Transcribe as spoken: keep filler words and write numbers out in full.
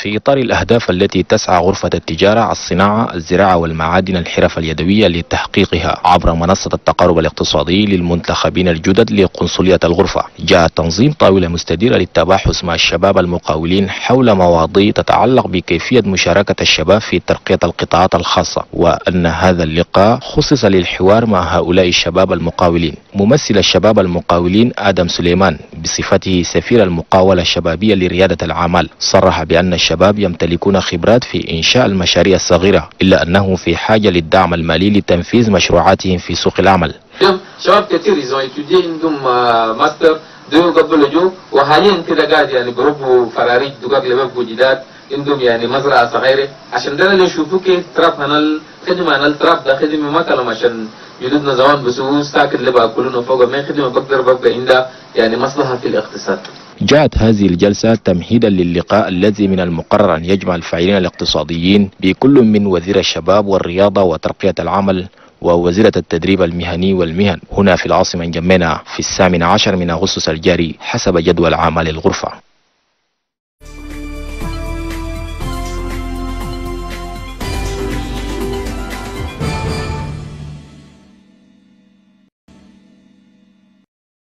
في إطار الأهداف التي تسعى غرفة التجارة، الصناعة، الزراعة والمعادن، الحرف اليدوية لتحقيقها عبر منصة التقارب الاقتصادي للمنتخبين الجدد لقنصلية الغرفة، جاء تنظيم طاولة مستديرة للتباحث مع الشباب المقاولين حول مواضيع تتعلق بكيفية مشاركة الشباب في ترقية القطاعات الخاصة، وأن هذا اللقاء خصص للحوار مع هؤلاء الشباب المقاولين. ممثل الشباب المقاولين آدم سليمان بصفته سفير المقاولة الشبابية لريادة الأعمال صرح بأن الشباب يمتلكون خبرات في إنشاء المشاريع الصغيرة، إلا أنه في حاجة للدعم المالي لتنفيذ مشروعاتهم في سوق العمل. شباب كثير ils عندهم ماستر دو قبل جو وحاليا كده قاعد يعني جروب فراريج دوغاك لباب جداد عندهم يعني مزرعة صغيرة عشان ده اللي يشوفوا كيف تراب هنال خدمة هنال تراب ده خدمة ما كلام عشان جدودنا زمان بسوس تاكد اللي بقى كلنا فوق ما خدمة بقدر بقى عندها يعني مصلحة في الاقتصاد. جاءت هذه الجلسة تمهيدا للقاء الذي من المقرر أن يجمع الفاعلين الاقتصاديين بكل من وزير الشباب والرياضة وترقية العمل ووزيرة التدريب المهني والمهن هنا في العاصمة جمينة في الثامن عشر من أغسطس الجاري حسب جدول أعمال الغرفة.